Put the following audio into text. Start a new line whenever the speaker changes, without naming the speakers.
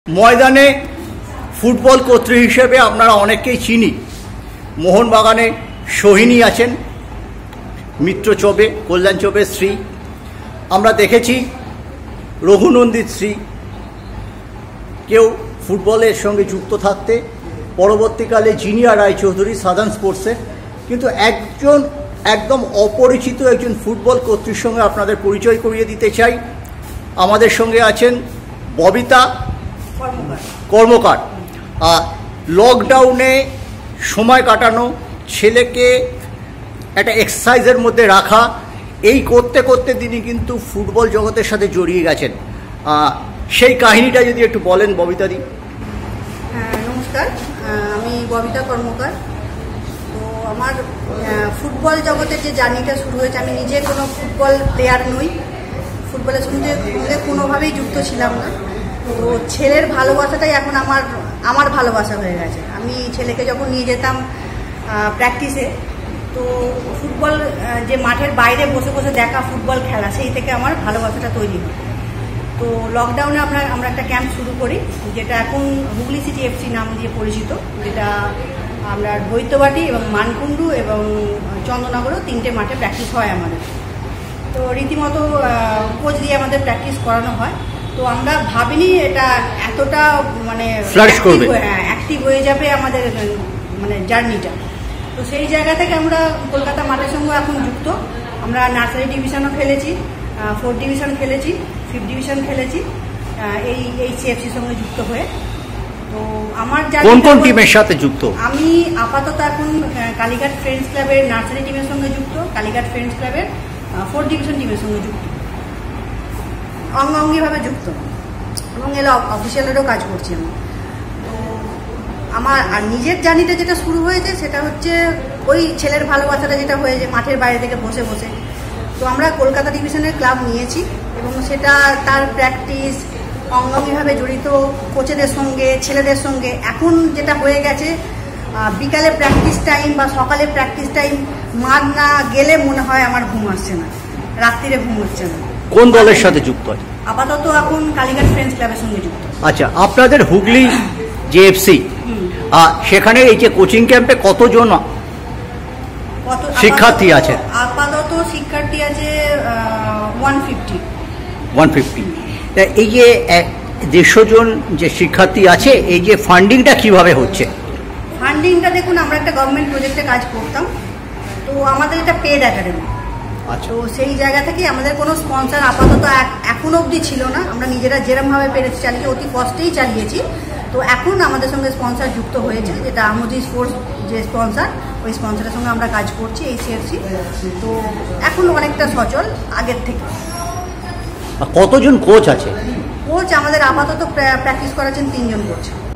ময়দানে ফুটবল কর্ত্রী হিসেবে আপনারা অনেককেই চিনি। মোহনবাগানে সোহিনী আছেন, মিত্র চবে, কল্যাণ চবের স্ত্রী। আমরা দেখেছি রঘুনন্দিত শ্রী কেউ ফুটবলের সঙ্গে যুক্ত থাকতে, পরবর্তীকালে জিনিয়া রায়চৌধুরী সাদার্ন স্পোর্টসের। কিন্তু একজন একদম অপরিচিত একজন ফুটবল কর্ত্রীর সঙ্গে আপনাদের পরিচয় করিয়ে দিতে চাই। আমাদের সঙ্গে আছেন ববিতা কর্মকার। লকডাউনে সময় কাটানো, ছেলেকে একটা এক্সারসাইজের মধ্যে রাখা, এই করতে করতে তিনি কিন্তু ফুটবল জগতের সাথে জড়িয়ে গেছেন। সেই কাহিনীটা যদি একটু বলেন ববিতাদি।
নমস্কার, আমি ববিতা কর্মকার। তো আমার ফুটবল জগতের যে জার্নিটা শুরু হয়েছে, আমি নিজে কোনো ফুটবল প্লেয়ার নই, ফুটবলের সঙ্গে কোনোভাবেই যুক্ত ছিলাম না। তো ছেলের ভালোবাসাটাই এখন আমার ভালোবাসা হয়ে গেছে। আমি ছেলেকে যখন নিয়ে যেতাম প্র্যাকটিসে, তো ফুটবল যে মাঠের বাইরে বসে বসে দেখা ফুটবল খেলা, সেই থেকে আমার ভালোবাসাটা তৈরি হয়। তো লকডাউনে আমরা একটা ক্যাম্প শুরু করি, যেটা এখন হুগলি সিটি এফসি নাম দিয়ে পরিচিত, যেটা আমরা বৈদ্যবাটি এবং মানকুণ্ডু এবং চন্দ্রনগরও 3টে মাঠে প্র্যাকটিস হয় আমাদের। তো রীতিমতো কোচ দিয়ে আমাদের প্র্যাকটিস করানো হয়। তো আমরা ভাবিনি এটা এতটা মানে অ্যাক্টিভ হয়ে যাবে আমাদের মানে জার্নিটা। তো সেই জায়গা থেকে আমরা কলকাতা মাঠের সঙ্গে এখন যুক্ত। আমরা নার্সারি ডিভিশনও খেলেছি, 4th ডিভিশন খেলেছি, 5th ডিভিশন খেলেছি এই সিএফসির সঙ্গে যুক্ত হয়ে। তো আমার
কোন কোন টিমের সাথে যুক্ত?
আমি আপাতত এখন কালীঘাট ফ্রেন্ডস ক্লাবের নার্সারি টিমের সঙ্গে যুক্ত, কালীঘাট ফ্রেন্ডস ক্লাবের 4th ডিভিশন টিমের সঙ্গে যুক্ত, অঙ্গাঙ্গিভাবে যুক্ত, এবং এলা অফিসিয়ালেরও কাজ করছি আমি। তো আমার আর নিজের জার্নিটা যেটা শুরু হয়েছে সেটা হচ্ছে ওই ছেলের ভালোবাসাটা যেটা হয়েছে মাঠের বাইরে থেকে বসে বসে। তো আমরা কলকাতা ডিভিশনের ক্লাব নিয়েছি এবং সেটা তার প্র্যাকটিস অঙ্গাঙ্গিভাবে জড়িত কোচেদের সঙ্গে, ছেলেদের সঙ্গে। এখন যেটা হয়ে গেছে, বিকালে প্র্যাকটিস টাইম বা সকালে প্র্যাকটিস টাইম মাঠ না গেলে মনে হয় আমার ঘুম আসছে না, রাত্রিরে ঘুম হচ্ছে না।
কোন দলের সাথে যুক্ত আছে?
আপাতত এখন কালীঘাট ফ্রেন্ডস ক্লাবের সঙ্গে যুক্ত।
আচ্ছা, আপনাদের হুগলি যে এফসি, সেখানে এই যে কোচিং ক্যাম্পে কতজন শিক্ষার্থী আছে?
আপাতত শিক্ষার্থী আছে 150।
এই যে 150 জন যে শিক্ষার্থী আছে, এই যে ফান্ডিংটা কিভাবে হচ্ছে?
ফান্ডিংটা দেখুন, আমরা একটা গভর্নমেন্ট প্রজেক্টে কাজ করতাম, তো আমাদের এটা পেড একাডেমি। তো সেই জায়গা থেকে আমাদের কোনো স্পন্সর আপাতত এখনো অবধি ছিল না। আমরা নিজেরা যেরমভাবে পেরেছি চালিয়েছি, অতি কষ্টেই চালিয়েছি। তো এখন আমাদের সঙ্গে স্পন্সর যুক্ত হয়েছে, যেটা আমোদি স্পোর্টস যে স্পন্সর, ওই স্পন্সরের সঙ্গে আমরা কাজ করছি এই সিএফসি। তো এখন অনেকটা সচল আগের থেকে।
কতজন কোচ আছে?
কোচ আমাদের আপাতত প্র্যাকটিস করাচ্ছেন 3 জন কোচ।